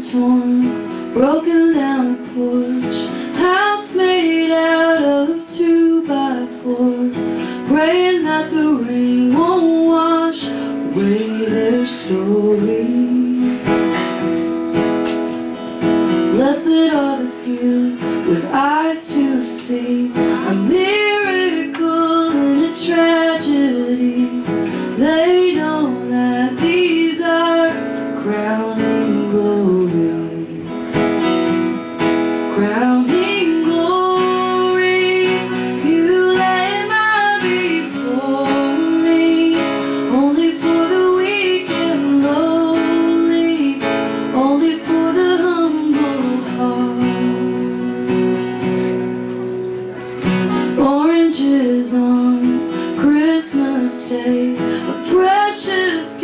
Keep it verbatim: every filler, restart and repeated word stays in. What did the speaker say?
torn, broken down porch, house made out of two by four, praying that the rain won't wash away their stories. Blessed are the few with eyes to see a miracle in a tragedy. They know that these are crowning glories, crowning glories. You lay my before me, only for the weak and lowly, only for the humble heart. Oranges on Christmas Day, a precious